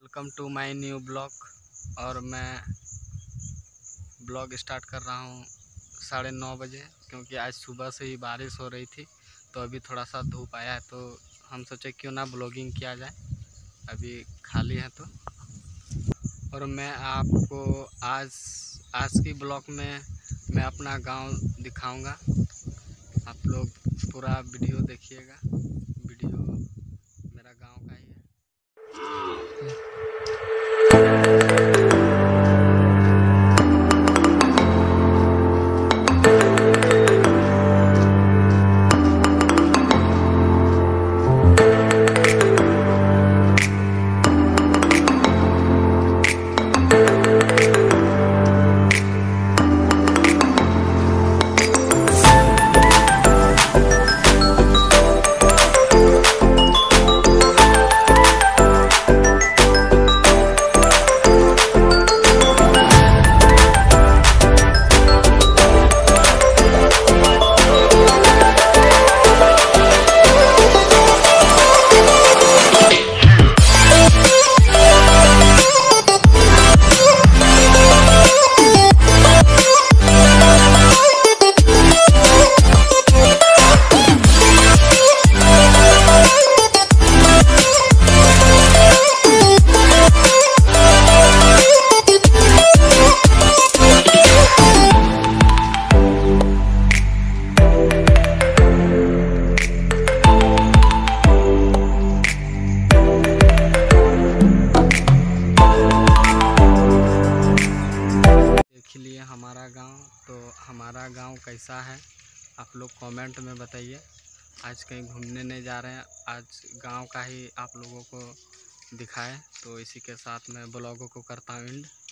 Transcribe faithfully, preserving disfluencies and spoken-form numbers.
Welcome to my new blog. और मैं blog start कर रहा हूँ साढ़े नौ बजे, क्योंकि आज सुबह से ही बारिश हो रही थी। तो अभी थोड़ा सा धूप आया है, तो हम सोचे क्यों ना ब्लॉगिंग किया जाए, अभी खाली है तो। और मैं आपको आज आज की ब्लॉग में मैं अपना गांव दिखाऊंगा। आप लोग पूरा वीडियो देखिएगा, वीडियो मेरा गांव का ही है। लिए हमारा गांव, तो हमारा गांव कैसा है आप लोग कमेंट में बताइए। आज कहीं घूमने नहीं जा रहे हैं, आज गांव का ही आप लोगों को दिखाएं। तो इसी के साथ मैं ब्लॉगों को करता हूँ एंड।